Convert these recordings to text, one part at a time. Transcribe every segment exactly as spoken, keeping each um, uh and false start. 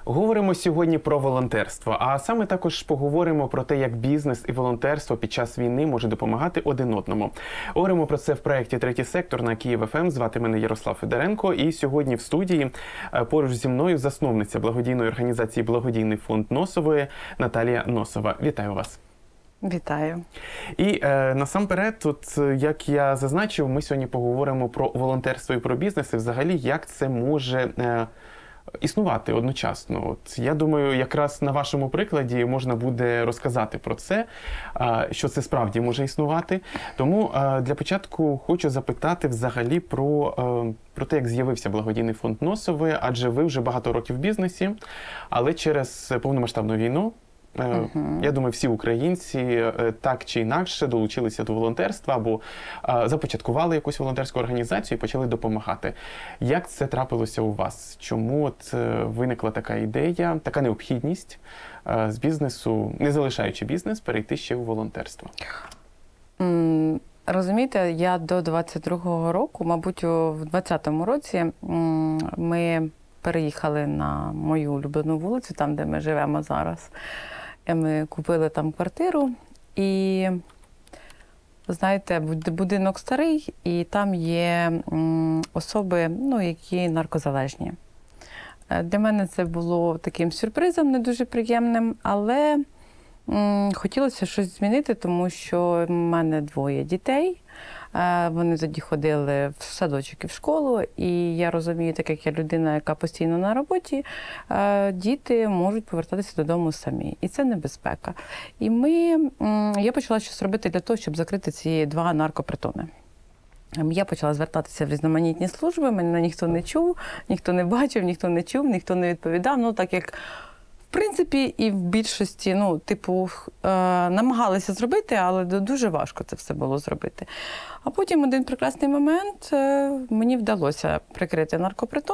Говоримо сьогодні про волонтерство, а саме також поговоримо про те, як бізнес і волонтерство під час війни може допомагати один одному. Говоримо про це в проєкті «Третій сектор» на Київ еф ем. Звати мене Ярослав Федоренко. І сьогодні в студії поруч зі мною засновниця благодійної організації «Благодійний фонд Носової» Наталія Носова. Вітаю вас. Вітаю. І е, насамперед, тут, як я зазначив, ми сьогодні поговоримо про волонтерство і про бізнес, і взагалі, як це може е, існувати одночасно. От, я думаю, якраз на вашому прикладі можна буде розказати про це, е, що це справді може існувати. Тому е, для початку хочу запитати взагалі про, е, про те, як з'явився благодійний фонд Носової, адже ви вже багато років в бізнесі, але через повномасштабну війну, Uh-huh. я думаю, всі українці так чи інакше долучилися до волонтерства або а, започаткували якусь волонтерську організацію і почали допомагати. Як це трапилося у вас? Чому от виникла така ідея, така необхідність а, з бізнесу, не залишаючи бізнес, перейти ще у волонтерство? Mm, розумієте, я до двадцять другого року, мабуть, в двадцятому році ми переїхали на мою улюблену вулицю, там, де ми живемо зараз. Ми купили там квартиру і, знаєте, будинок старий, і там є особи, ну, які наркозалежні. Для мене це було таким сюрпризом, не дуже приємним, але м, хотілося щось змінити, тому що в мене двоє дітей. Вони тоді ходили в садочок і в школу, і я розумію, так як я людина, яка постійно на роботі, діти можуть повертатися додому самі. І це небезпека. І ми, я почала щось робити для того, щоб закрити ці два наркопритони. Я почала звертатися в різноманітні служби, мене ніхто не чув, ніхто не бачив, ніхто не чув, ніхто не відповідав. Ну, так як в принципі, і в більшості, ну, типу, е, намагалися зробити, але дуже важко це все було зробити. А потім один прекрасний момент е, мені вдалося прикрити наркопритон.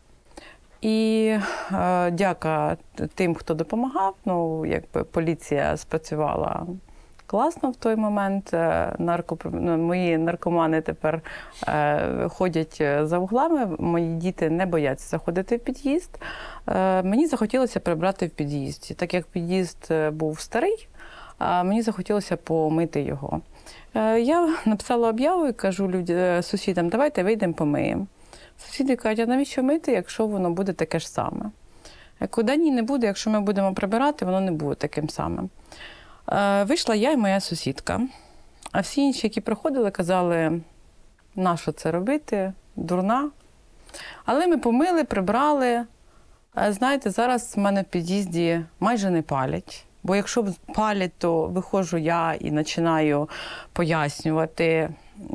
І е, дяка тим, хто допомагав, ну, якби поліція спрацювала класно в той момент. Нарко... Мої наркомани тепер е, ходять за углами, мої діти не бояться заходити в під'їзд. Е, мені захотілося прибрати в під'їзді. Так як під'їзд був старий, е, мені захотілося помити його. Е, я написала об'яву і кажу людям, сусідам, давайте вийдемо помиємо. Сусіди кажуть, а навіщо мити, якщо воно буде таке ж саме? Я кажу, да ні, не буде, якщо ми будемо прибирати, воно не буде таким самим. Вийшла я і моя сусідка. А всі інші, які приходили, казали, нащо це робити, дурна. Але ми помили, прибрали. Знаєте, зараз в мене в під'їзді майже не палять. Бо якщо палять, то виходжу я і починаю пояснювати,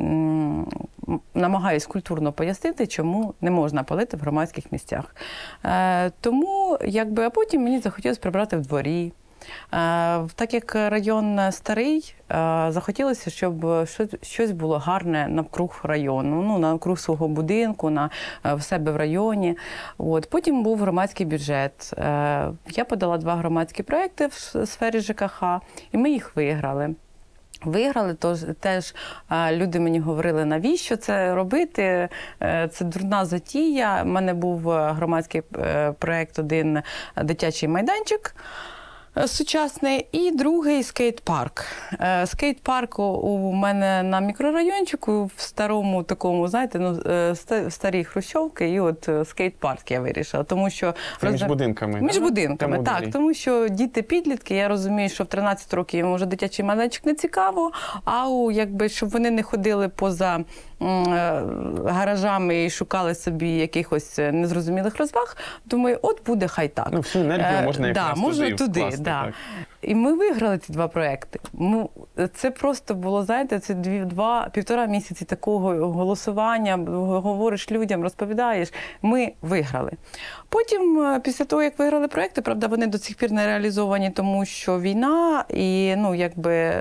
намагаюсь культурно пояснити, чому не можна палити в громадських місцях. Тому, якби, а потім мені захотілося прибрати в дворі. Так як район старий, захотілося, щоб щось було гарне навкруг району, ну, навкруг свого будинку, на, в себе в районі. От. Потім був громадський бюджет. Я подала два громадські проекти в сфері Ж К Х, і ми їх виграли. Виграли, тож теж люди мені говорили, навіщо це робити, це дурна затія. У мене був громадський проект один «Дитячий майданчик», сучасний, і другий скейт-парк. Скейт-парк у мене на мікрорайончику, в старому такому, знаєте, ну, старій хрущовки, і от скейт-парк я вирішила. Тому що Це між будинками? Між будинками, так. так тому що діти-підлітки, я розумію, що в тринадцять років їм вже дитячий майданчик не цікаво, а у, якби, щоб вони не ходили поза гаражами і шукали собі якихось незрозумілих розваг, думаю, от буде хай так. Ну, всю енергію можна якраз да, туди, можна туди вкласти, да. так. І ми виграли ці два проекти. Це просто було, знаєте, це дві, два, півтора місяці такого голосування, говориш людям, розповідаєш. Ми виграли. Потім, після того, як виграли проекти, правда, вони до сих пір не реалізовані, тому що війна і, ну, якби...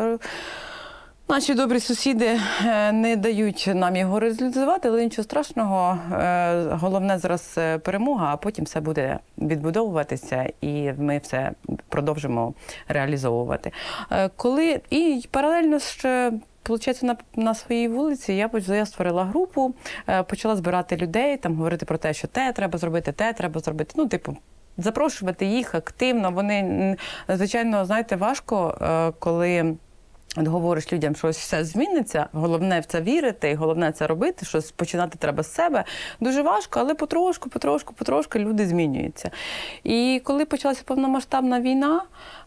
Наші добрі сусіди не дають нам його реалізувати, але нічого страшного. Головне зараз перемога, а потім все буде відбудовуватися і ми все продовжимо реалізовувати. Коли і паралельно ще, виходить, на, на своїй вулиці я, я створила групу, почала збирати людей, там говорити про те, що те треба зробити, те треба зробити. Ну, типу, запрошувати їх активно. Вони, звичайно, знаєте, важко, коли от говориш людям, що ось все зміниться, головне в це вірити, і головне це робити, що починати треба з себе. Дуже важко, але потрошку, потрошку, потрошку люди змінюються. І коли почалася повномасштабна війна,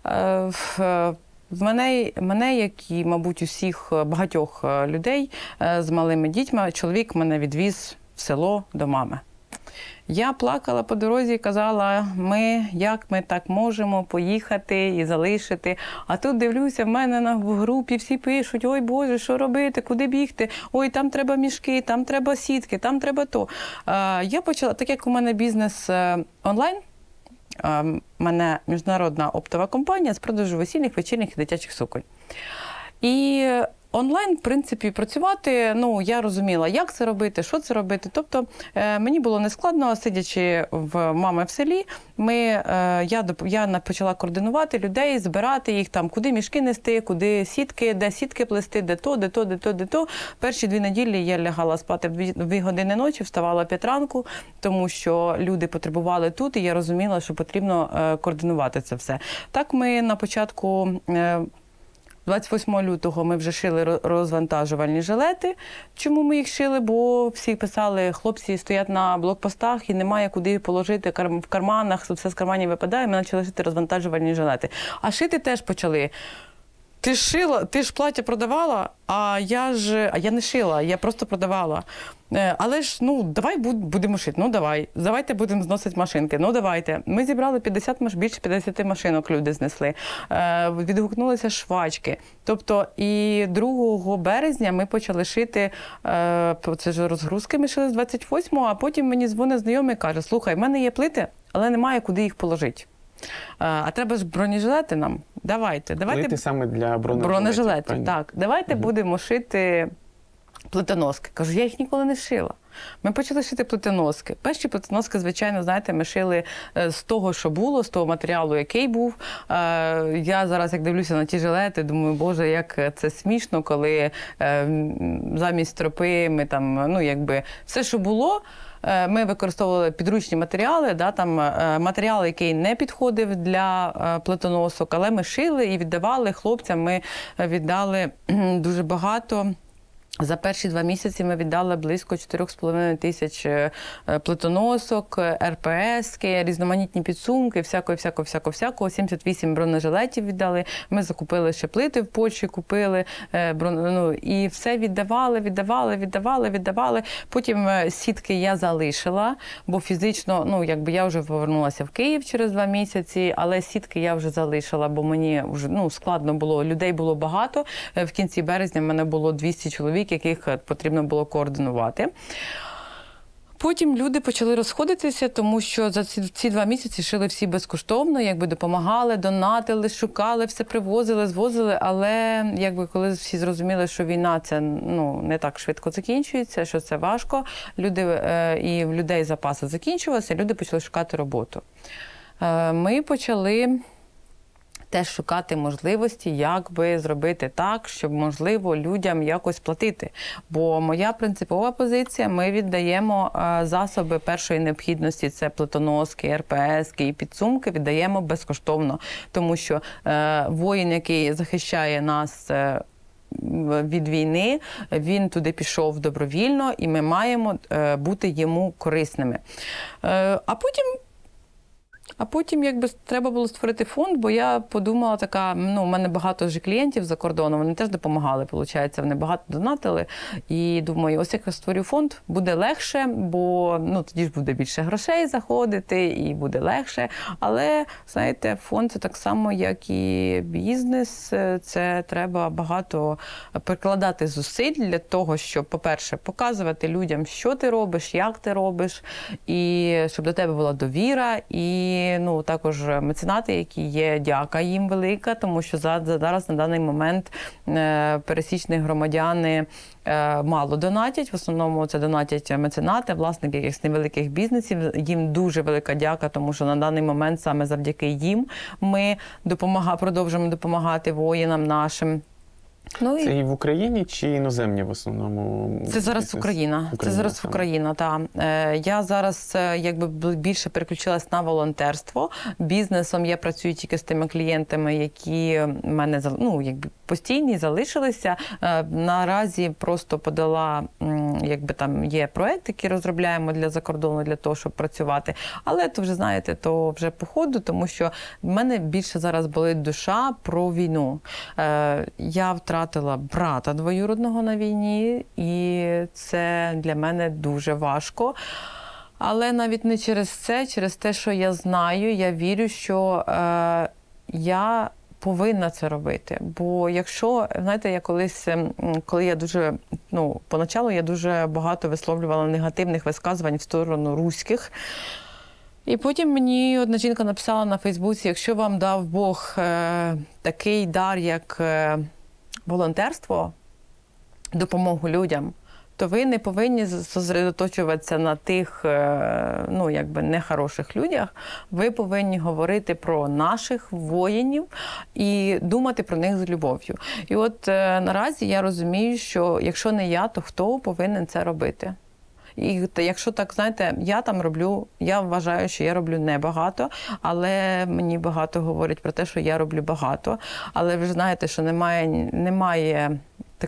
в мене, мене, як і, мабуть, усіх багатьох людей з малими дітьми, чоловік мене відвіз в село до мами. Я плакала по дорозі і казала, ми, як ми так можемо поїхати і залишити. А тут дивлюся, в мене на в групі всі пишуть, ой Боже, що робити, куди бігти, ой, там треба мішки, там треба сітки, там треба то. Я почала, так як у мене бізнес онлайн, у мене міжнародна оптова компанія з продажу весільних, вечірніх і дитячих суконь. І онлайн, в принципі, працювати, ну, я розуміла, як це робити, що це робити. Тобто, е, мені було нескладно, сидячи в мами в селі, ми, е, я, я почала координувати людей, збирати їх там, куди мішки нести, куди сітки, де сітки плести, де то, де то, де то, де то. Перші дві неділі я лягала спати в дві, дві години ночі, вставала в п'ять ранку, тому що люди потребували тут, і я розуміла, що потрібно е, координувати це все. Так ми на початку е, двадцять восьмого лютого ми вже шили розвантажувальні жилети. Чому ми їх шили? Бо всі писали, хлопці стоять на блокпостах і немає куди положити в карманах, все з карманів випадає, ми почали шити розвантажувальні жилети. А шити теж почали. Ти ж шила, ти ж плаття продавала, а я ж, а я не шила, я просто продавала. Але ж, ну, давай будемо шити, ну давай, давайте будемо зносити машинки, ну давайте. Ми зібрали п'ятдесят, більше п'ятдесят машинок люди знесли, відгукнулися швачки. Тобто і другого березня ми почали шити, це ж розгрузки ми шили з двадцять восьмого, а потім мені дзвонить знайомий і каже, слухай, в мене є плити, але немає куди їх положити. А треба ж бронежилети нам? Давайте. давайте. Плити саме для бронежилетів. Бронежилетів, так. Давайте угу. будемо шити плитоноски. Кажу, я їх ніколи не шила. Ми почали шити плитоноски. Перші плитоноски, звичайно, знаєте, ми шили з того, що було, з того матеріалу, який був. Я зараз, як дивлюся на ті жилети, думаю, боже, як це смішно, коли замість стропи ми там, ну, якби, все, що було, ми використовували підручні матеріали, да, там, матеріал, який не підходив для плитоносок, але ми шили і віддавали хлопцям, ми віддали дуже багато. За перші два місяці ми віддали близько чотири з половиною тисяч плитоносок, ер пе ески, різноманітні підсумки, всякого, всякого, всякого, всякого. сімдесят вісім бронежилетів віддали. Ми закупили ще плити в Польщі, купили, ну, і все віддавали, віддавали, віддавали, віддавали. Потім сітки я залишила, бо фізично, ну, якби я вже повернулася в Київ через два місяці, але сітки я вже залишила, бо мені вже, ну, складно було, людей було багато. В кінці березня в мене було двісті чоловік, яких потрібно було координувати. Потім люди почали розходитися, тому що за ці, ці два місяці шили всі безкоштовно, якби допомагали, донатили, шукали, все привозили, звозили, але якби коли всі зрозуміли, що війна це, ну, не так швидко закінчується, що це важко, люди, е, і в людей запаси закінчувалися, люди почали шукати роботу. Е, ми почали теж шукати можливості, як би зробити так, щоб, можливо, людям якось платити. Бо моя принципова позиція, ми віддаємо засоби першої необхідності, це плитоноски, ер пе ески і підсумки, віддаємо безкоштовно. Тому що е, воїн, який захищає нас е, від війни, він туди пішов добровільно, і ми маємо е, бути йому корисними. Е, а потім А потім, якби, треба було створити фонд, бо я подумала така, ну, у мене багато вже клієнтів за кордоном, вони теж допомагали, виходить, вони багато донатили. І думаю, ось як я створю фонд, буде легше, бо, ну, тоді ж буде більше грошей заходити і буде легше. Але, знаєте, фонд – це так само, як і бізнес, це треба багато прикладати зусиль для того, щоб, по-перше, показувати людям, що ти робиш, як ти робиш, і щоб до тебе була довіра, і І, ну, також меценати, які є, дяка їм велика, тому що зараз на даний момент пересічні громадяни мало донатять. В основному це донатять меценати, власники якихось невеликих бізнесів. Їм дуже велика дяка, тому що на даний момент саме завдяки їм ми допомага, продовжуємо допомагати воїнам нашим. Ну, Це і... і в Україні чи іноземні в основному? Це зараз бізнес? Україна. Україна. Це зараз саме. Україна, так. Е, я зараз е, якби більше переключилась на волонтерство. Бізнесом я працюю тільки з тими клієнтами, які в мене ну, якби постійні, залишилися. Е, наразі просто подала, м, якби там є проект, який розробляємо для закордону, для того, щоб працювати. Але то вже, знаєте, то вже по ходу, тому що в мене більше зараз болить душа про війну. Е, я втратила брата двоюродного на війні, і це для мене дуже важко. Але навіть не через це, через те, що я знаю, я вірю, що е, я повинна це робити. Бо якщо, знаєте, я колись, коли я дуже, ну, поначалу я дуже багато висловлювала негативних висказувань в сторону руських. І потім мені одна жінка написала на Фейсбуці, якщо вам дав Бог е, такий дар, як е, волонтерство, допомогу людям, то ви не повинні зосередоточуватися на тих, ну, якби, нехороших людях. Ви повинні говорити про наших воїнів і думати про них з любов'ю. І от наразі я розумію, що якщо не я, то хто повинен це робити? І якщо так, знаєте, я там роблю, я вважаю, що я роблю небагато, але мені багато говорять про те, що я роблю багато. Але ви ж знаєте, що немає, немає, так,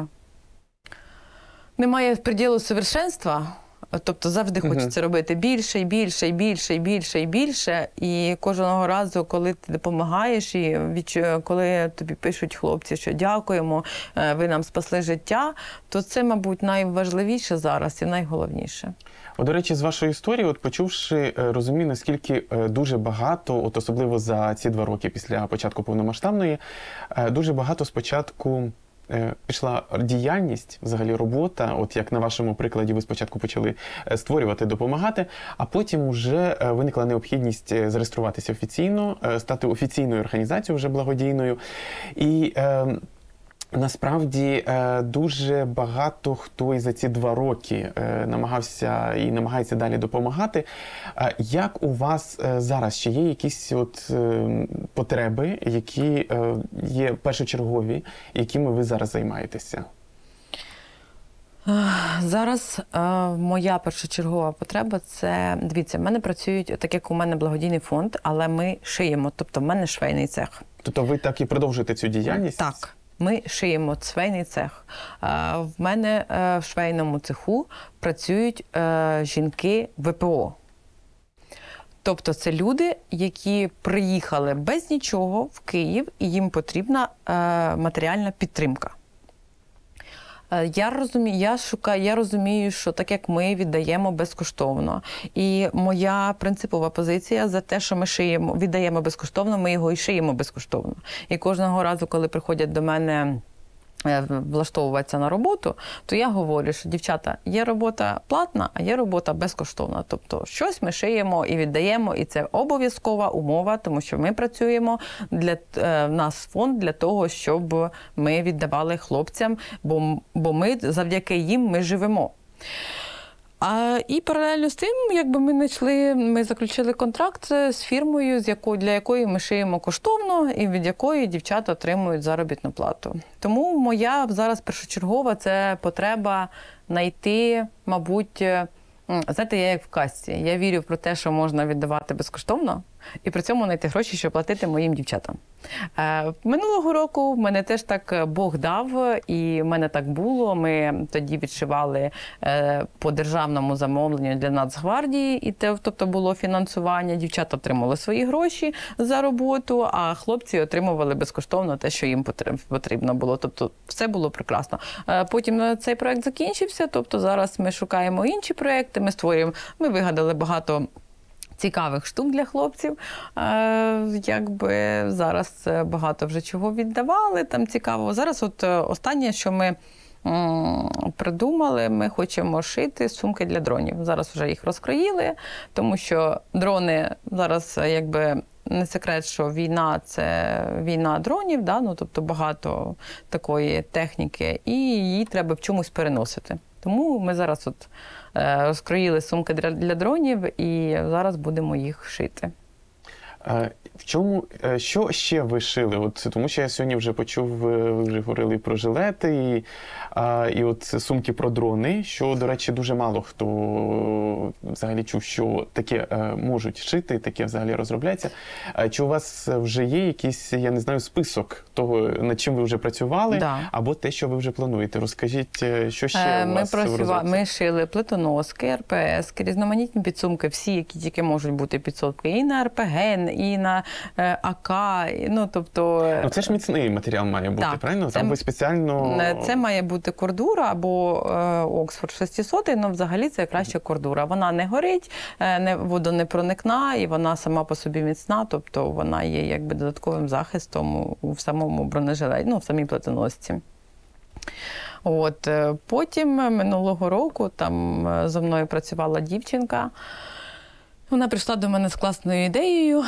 немає приділу совершенства. Тобто завжди хочеться uh-huh. робити більше, і більше, і більше, і більше, і більше. І кожного разу, коли ти допомагаєш, і відчу... коли тобі пишуть хлопці, що дякуємо, ви нам спасли життя, то це, мабуть, найважливіше зараз і найголовніше. О, до речі, з вашої історії, от почувши, розумію, наскільки дуже багато, от особливо за ці два роки після початку повномасштабної, дуже багато спочатку пішла діяльність, взагалі робота, от як на вашому прикладі ви спочатку почали створювати, допомагати, а потім вже виникла необхідність зареєструватися офіційно, стати офіційною організацією вже благодійною. І е, насправді дуже багато хто і за ці два роки намагався і намагається далі допомагати. Як у вас зараз, чи є якісь от потреби, які є першочергові, якими ви зараз займаєтеся? Зараз е, моя першочергова потреба – це, дивіться, в мене працюють, так як у мене благодійний фонд, але ми шиємо, тобто в мене швейний цех. Тобто ви так і продовжуєте цю діяльність? Так. Ми шиємо швейний цех. В мене в швейному цеху працюють жінки В П О. Тобто це люди, які приїхали без нічого в Київ, і їм потрібна матеріальна підтримка. Я розумію, я шукаю, я розумію, що так як ми віддаємо безкоштовно. І моя принципова позиція за те, що ми шиємо, віддаємо безкоштовно, ми його і шиємо безкоштовно. І кожного разу, коли приходять до мене влаштовуватися на роботу, то я говорю, що, дівчата, є робота платна, а є робота безкоштовна. Тобто щось ми шиємо і віддаємо, і це обов'язкова умова, тому що ми працюємо, для в нас фонд для того, щоб ми віддавали хлопцям, бо, бо ми завдяки їм ми живемо. А, і паралельно з тим, якби ми знайшли, ми заключили контракт з фірмою, з якою, для якої ми шиємо коштовно і від якої дівчата отримують заробітну плату. Тому моя зараз першочергова це потреба знайти, мабуть, знаєте, я як в касці. Я вірю про те, що можна віддавати безкоштовно, і при цьому знайти гроші, щоб платити моїм дівчатам. Е, минулого року в мене теж так Бог дав, і в мене так було. Ми тоді відшивали е, по державному замовленню для Нацгвардії, і те, тобто було фінансування. Дівчата отримали свої гроші за роботу, а хлопці отримували безкоштовно те, що їм потрібно було. Тобто все було прекрасно. Е, потім цей проект закінчився, тобто зараз ми шукаємо інші проекти, ми створюємо, ми вигадали багато цікавих штук для хлопців. Е, якби зараз багато вже чого віддавали, там цікавого. Зараз от останнє, що ми м, придумали, ми хочемо шити сумки для дронів. Зараз вже їх розкроїли, тому що дрони зараз, якби, не секрет, що війна – це війна дронів, да? Ну, тобто багато такої техніки, і її треба в чомусь переносити. Тому ми зараз от розкроїли сумки для дронів і зараз будемо їх шити. В чому, що ще ви шили? От, тому що я сьогодні вже почув, ви вже говорили про жилети і, а, і от сумки про дрони, що, до речі, дуже мало хто взагалі чув, що таке а, можуть шити, таке взагалі розробляється. А, чи у вас вже є якийсь, я не знаю, список того, над чим ви вже працювали, да. або те, що ви вже плануєте? Розкажіть, що ще ми у вас в розробці? Ми шили плитоноски, ер пе ес, різноманітні підсумки, всі, які тільки можуть бути підсумки, і на ер пе ге, і на а ка, ну, тобто... Ну, це ж міцний матеріал має бути, так, правильно? Це, Там ви спеціально... Це має бути кордура або Оксфорд шістсот, але взагалі це краще кордура. Вона не горить, не, водонепроникна, і вона сама по собі міцна, тобто вона є якби додатковим захистом в самому бронежилеті, ну, в самій плитоносці. От, потім минулого року там зі мною працювала дівчинка. Вона прийшла до мене з класною ідеєю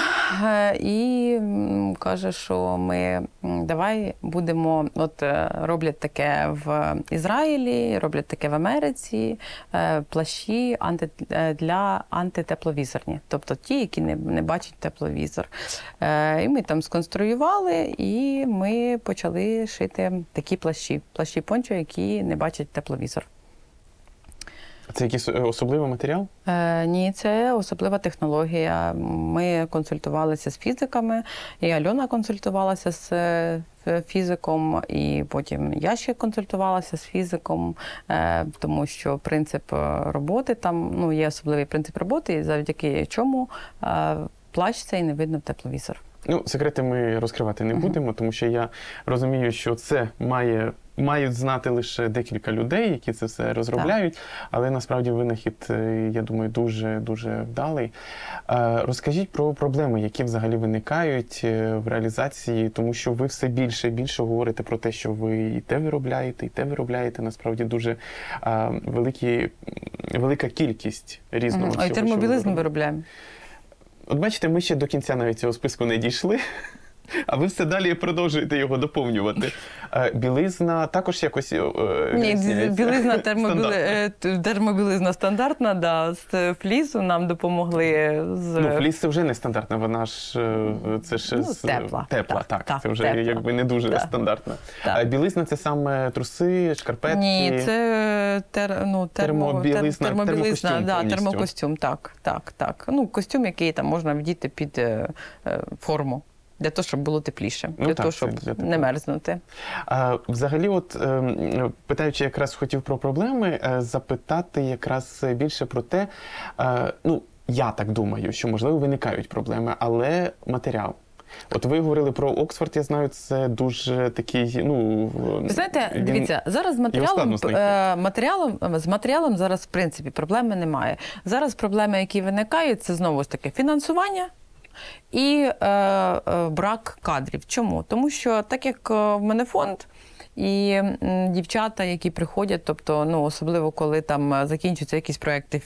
і каже, що ми давай будемо, от роблять таке в Ізраїлі, роблять таке в Америці, плащі анти, для антитепловізорні, тобто ті, які не, не бачать тепловізор. І ми там сконструювали, і ми почали шити такі плащі, плащі-пончо, які не бачать тепловізор. Це якийсь особливий матеріал? Е, ні, це особлива технологія. Ми консультувалися з фізиками, і Альона консультувалася з фізиком, і потім я ще консультувалася з фізиком, е, тому що принцип роботи там, ну, є особливий принцип роботи, і завдяки чому е, плащ цей не видно в тепловізор. Ну, секрети ми розкривати не будемо, тому що я розумію, що це має, мають знати лише декілька людей, які це все розробляють, так. Але насправді винахід, я думаю, дуже-дуже вдалий. Розкажіть про проблеми, які взагалі виникають в реалізації, тому що ви все більше і більше говорите про те, що ви і те виробляєте, і те виробляєте. Насправді дуже великі, велика кількість різного mm-hmm. всього. А й термобілизну виробляємо. От бачите, ми ще до кінця навіть цього списку не дійшли, а ви все далі продовжуєте його доповнювати. Білизна також якось Ні, білизна, термобіли... термобілизна стандартна, да, з флісу нам допомогли. З... Ну, фліс це вже не стандартна, вона ж, це ж ну, з... тепла. Тепла, так, так, це вже тепла. якби не дуже да. стандартна. Так. Білизна це саме труси, шкарпетки? Ні, це тер... ну, термо... термобілизна, термобілизна, термокостюм, да, термокостюм, так, так, так. Ну, костюм, який там можна вдіти під е, форму. Для того, щоб було тепліше, для ну, того, щоб для не мерзнути. А, взагалі, от, е, питаючи якраз хотів про проблеми, е, запитати якраз більше про те, е, ну, я так думаю, що, можливо, виникають проблеми, але матеріал. От ви говорили про Оксфорд, я знаю, це дуже такий, ну... Ви знаєте, він... дивіться, зараз з матеріалом, е, матеріалом, з матеріалом зараз, в принципі, проблеми немає. Зараз проблеми, які виникають, це, знову ж таки, фінансування, і е, е, брак кадрів. Чому? Тому що, так як в мене фонд, і м, дівчата, які приходять, тобто, ну, особливо, коли там закінчуються якісь проекти,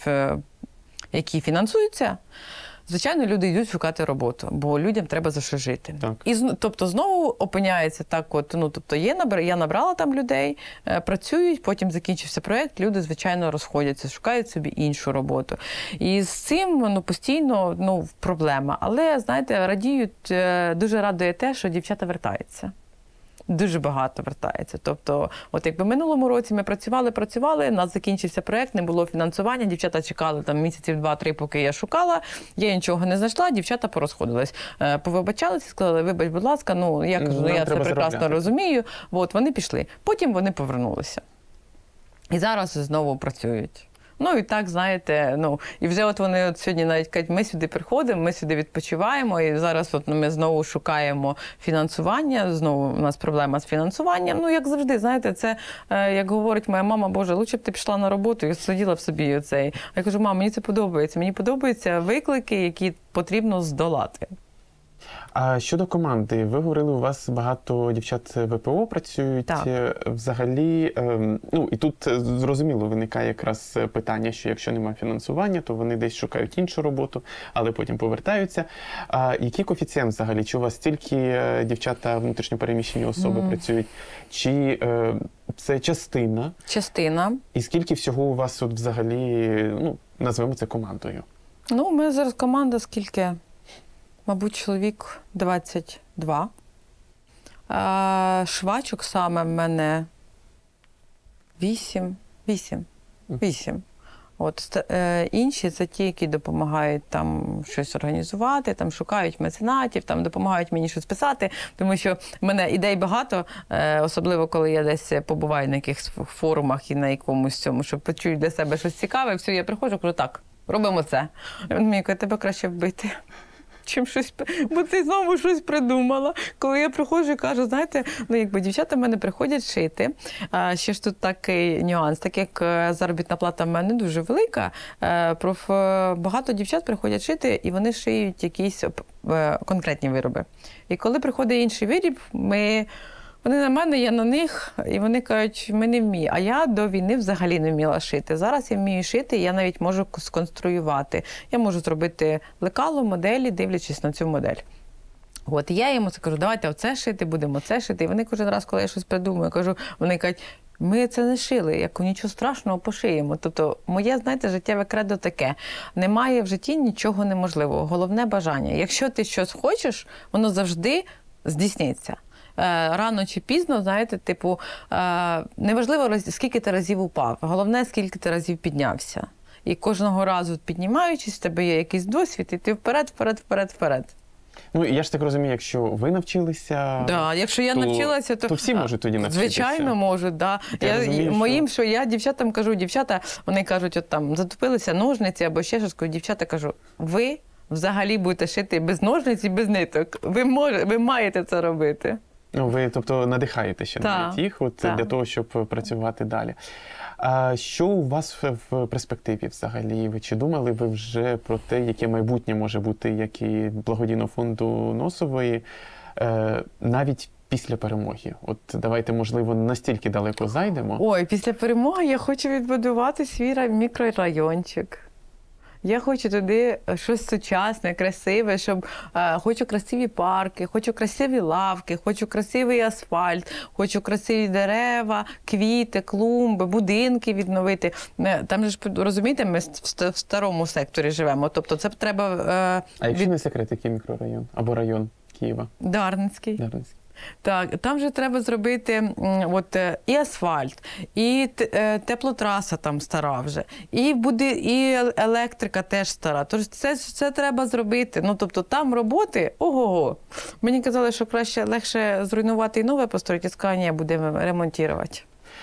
які фінансуються, звичайно, люди йдуть шукати роботу, бо людям треба за що жити. Так. І, тобто, знову опиняється так, от, ну, тобто, є, я набрала там людей, е, працюють, потім закінчився проєкт, люди, звичайно, розходяться, шукають собі іншу роботу. І з цим, ну, постійно, ну, проблема. Але, знаєте, радіють, е, дуже радує те, що дівчата вертаються. Дуже багато вертається. Тобто, от якби в минулому році ми працювали, працювали, у нас закінчився проєкт, не було фінансування, дівчата чекали там місяців два-три, поки я шукала, я нічого не знайшла, дівчата порозходились. Повибачалися, сказали, вибач, будь ласка, ну, я кажу, ну, я це прекрасно заробляти. розумію. От, вони пішли. Потім вони повернулися. І зараз знову працюють. Ну, і так, знаєте, ну, і вже от вони от сьогодні навіть кажуть, ми сюди приходимо, ми сюди відпочиваємо, і зараз от ми знову шукаємо фінансування, знову у нас проблема з фінансуванням. Ну, як завжди, знаєте, це, як говорить моя мама, Боже, лучше б ти пішла на роботу і сиділа в собі оцей. А я кажу, мама, мені це подобається, мені подобаються виклики, які потрібно здолати. А щодо команди, ви говорили, у вас багато дівчат в пе о працюють. Так. Взагалі, ну і тут зрозуміло виникає якраз питання, що якщо немає фінансування, то вони десь шукають іншу роботу, але потім повертаються. А який коефіцієнт взагалі? Чи у вас тільки дівчата внутрішньопереміщені особи mm. працюють? Чи це частина? Частина. І скільки всього у вас от взагалі, ну, назвемо це командою? Ну, ми зараз команда скільки? мабуть, чоловік двадцять два. А швачок саме в мене вісім. Вісім. Вісім. От, е, інші – це ті, які допомагають там щось організувати, там шукають меценатів, там допомагають мені щось писати, тому що в мене ідей багато, е, особливо коли я десь побуваю на якихось форумах і на якомусь цьому, щоб почую для себе щось цікаве, все, я приходжу, кажу, так, робимо це. І він мені каже, тебе краще вбити. Чим щось, бо ти знову щось придумала. Коли я приходжу і кажу, знаєте, ну якби дівчата в мене приходять шити. А ще ж тут такий нюанс, так як заробітна плата в мене дуже велика, проф, багато дівчат приходять шити, і вони шиють якісь конкретні вироби. І коли приходить інший виріб, ми... Вони на мене, я на них, і вони кажуть, ми не вміємо. А я до війни взагалі не вміла шити. Зараз я вмію шити, і я навіть можу сконструювати. Я можу зробити лекало, моделі, дивлячись на цю модель. От, і я йому кажу, давайте оце шити, будемо це шити. І вони кожен раз, коли я щось придумую, кажу, вони кажуть, ми це не шили, як нічого страшного, пошиємо. Тобто моє, знаєте, життєве кредо таке. Немає в житті нічого неможливого. Головне бажання. Якщо ти щось хочеш, воно завжди здійсниться. Рано чи пізно, знаєте, типу, неважливо, скільки ти разів упав, головне, скільки ти разів піднявся. І кожного разу піднімаючись, в тебе є якийсь досвід, і ти вперед, вперед, вперед, вперед. Ну, я ж так розумію, якщо ви навчилися, да, якщо я то, навчилася, то, то всі можуть тоді навчитися. Звичайно, можуть, да. Я, я розумію, моїм, що... що я дівчатам кажу, дівчата, вони кажуть, от там, затупилися ножниці або ще щось, дівчата кажу, ви взагалі будете шити без ножниць і без ниток. Ви, може, ви маєте це робити. Ну, ви, тобто, надихаєте ще та, навіть їх от, та. для того, щоб працювати далі. А що у вас в перспективі взагалі? Ви чи думали ви вже про те, яке майбутнє може бути, як і благодійного фонду Носової, е, навіть після перемоги? От давайте, можливо, настільки далеко зайдемо. Ой, після перемоги я хочу відбудувати свій мікрорайончик. Я хочу туди щось сучасне, красиве, щоб е, хочу красиві парки, хочу красиві лавки, хочу красивий асфальт, хочу красиві дерева, квіти, клумби, будинки відновити. Там же ж, розумієте, ми в старому секторі живемо, тобто це треба... Е, а якщо від... не секрет, який мікрорайон або район Києва? Дарницький. Дарницький. Так, там же треба зробити от, і асфальт, і теплотраса там стара вже, і буде, і електрика теж стара. Тож це, це треба зробити. Ну, тобто там роботи, ого-го. Мені казали, що краще, легше зруйнувати і нове построїти, скання будемо ремонтувати.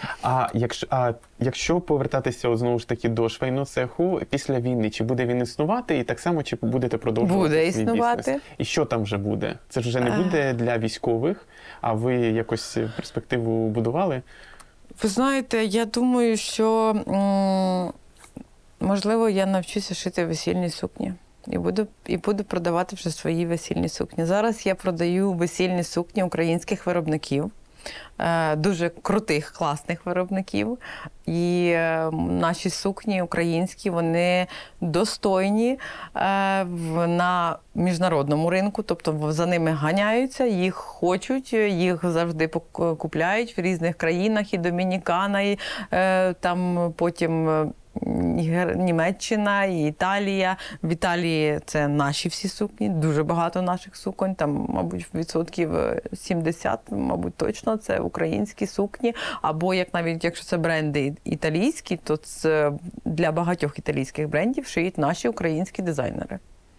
А якщо, а якщо повертатися от, знову ж таки до швейного цеху після війни, чи буде він існувати і так само, чи будете продовжувати буде свій існувати. бізнес? І що там вже буде? Це ж вже не буде для військових, а ви якось перспективу будували? Ви знаєте, я думаю, що можливо я навчуся шити весільні сукні. І буду, і буду продавати вже свої весільні сукні. Зараз я продаю весільні сукні українських виробників. Дуже крутих, класних виробників. І наші сукні українські, вони достойні на міжнародному ринку, тобто за ними ганяються, їх хочуть, їх завжди купляють в різних країнах, і Домінікана, і там потім Німеччина, і Італія. В Італії це наші всі сукні, дуже багато наших суконь, там, мабуть, відсотків сімдесят, мабуть, точно, це українські сукні. Або, як навіть, якщо це бренди італійські, то це для багатьох італійських брендів шиють наші українські дизайнери.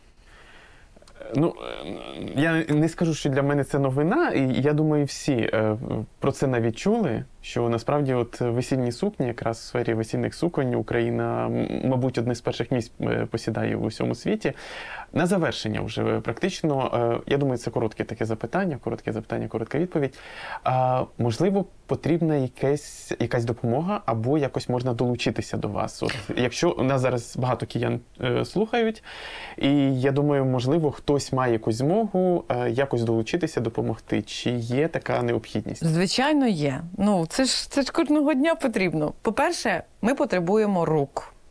Ну, я не скажу, що для мене це новина, і я думаю, всі про це навіть чули, що насправді от весільні сукні, якраз в сфері весільних суконь Україна, мабуть, одне з перших місць посідає у всьому світі. На завершення вже практично, я думаю, це коротке таке запитання, коротке запитання, коротка відповідь. А, можливо, потрібна якась, якась допомога або якось можна долучитися до вас. От, якщо у нас зараз багато киян е, слухають, і я думаю, можливо, хтось має якусь змогу е, якось долучитися, допомогти. Чи є така необхідність? Звичайно, є. Ну, це ж, це ж кожного дня потрібно. По-перше, ми потребуємо рук.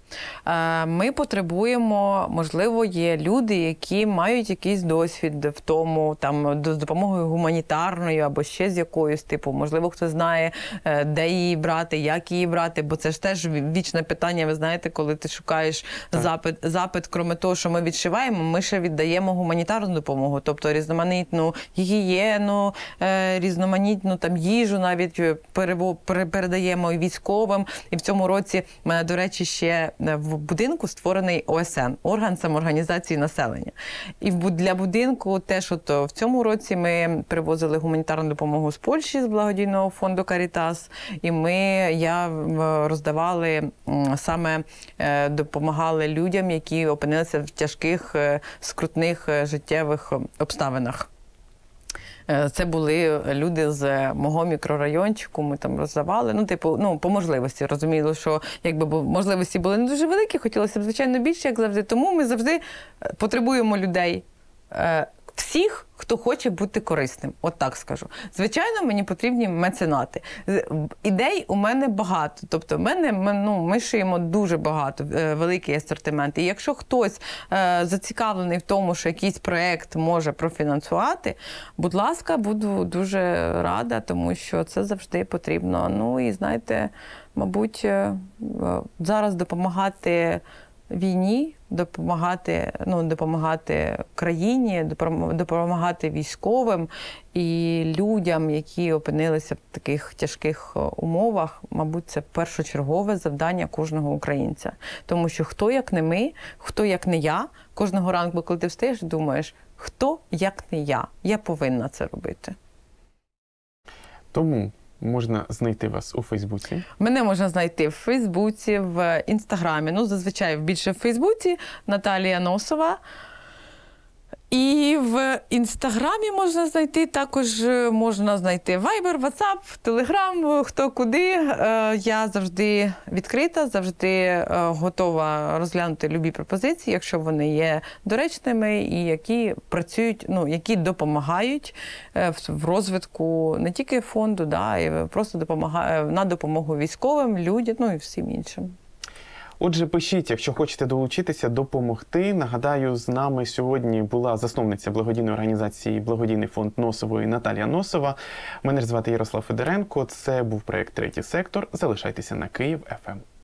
Е, Ми потребуємо, можливо, є люди, які мають якийсь досвід в тому, там, з допомогою гуманітарною або ще з якоюсь, типу, можливо, хто знає, е, де її брати, як її брати, бо це ж теж вічне питання, ви знаєте, коли ти шукаєш так. запит, запит, крім того, що ми відшиваємо, ми ще віддаємо гуманітарну допомогу, тобто різноманітну гігієну, е, різноманітну там їжу навіть перево, пере, передаємо і військовим. І в цьому році, до речі, ще в будинку створений О С Н – орган самоорганізації населення. І для будинку теж от в цьому році ми привозили гуманітарну допомогу з Польщі, з благодійного фонду «Карітас». І ми, я роздавали, саме допомагали людям, які опинилися в тяжких, скрутних життєвих обставинах. Це були люди з мого мікрорайончику, ми там роздавали, ну, типу, ну, по можливості. Розуміло, що якби бо можливості були не дуже великі, хотілося б, звичайно, більше, як завжди. Тому ми завжди потребуємо людей, всіх, хто хоче бути корисним, от так скажу. Звичайно, мені потрібні меценати. Ідей у мене багато, тобто в мене, ми, ну, ми шиємо дуже багато, великий асортимент. І якщо хтось е, зацікавлений в тому, що якийсь проєкт може профінансувати, будь ласка, буду дуже рада, тому що це завжди потрібно. Ну і знаєте, мабуть, зараз допомагати війні, допомагати, ну, допомагати країні, допомагати військовим і людям, які опинилися в таких тяжких умовах, мабуть, це першочергове завдання кожного українця. Тому що хто, як не ми, хто, як не я, кожного ранку, коли ти встаєш, думаєш, хто, як не я, я повинна це робити. Тому можна знайти вас у Фейсбуці? Мене можна знайти в Фейсбуці, в Інстаграмі, ну, зазвичай більше в Фейсбуці, Наталія Носова. І в Інстаграмі можна знайти, також можна знайти Viber, WhatsApp, Telegram, хто куди. Я завжди відкрита, завжди готова розглянути любі пропозиції, якщо вони є доречними і які працюють, ну, які допомагають в розвитку не тільки фонду, да, і просто допомагають на допомогу військовим, людям, ну і всім іншим. Отже, пишіть, якщо хочете долучитися, допомогти. Нагадаю, з нами сьогодні була засновниця благодійної організації «Благодійний фонд Носової» Наталія Носова. Мене звати Ярослав Федоренко. Це був проєкт «Третій сектор». Залишайтеся на Київ еф ем.